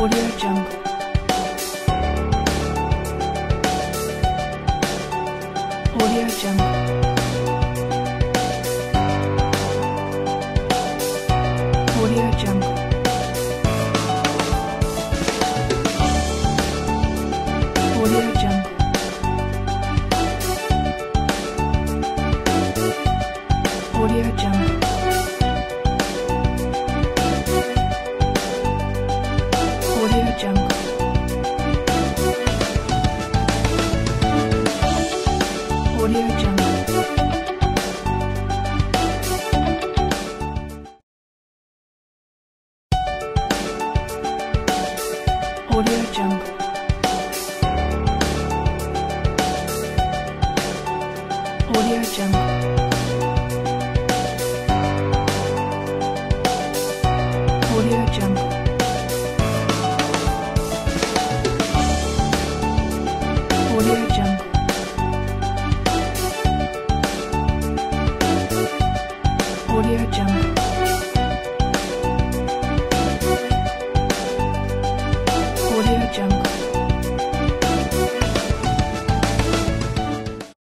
Audio Jungle. Audio Jungle. Audio Jungle. Audio Jungle. Audio Jungle. Audio Jungle. Audio Jungle. Audio Jungle. Audio Jungle. Audio Jungle. Audio Jungle. Audio Jungle.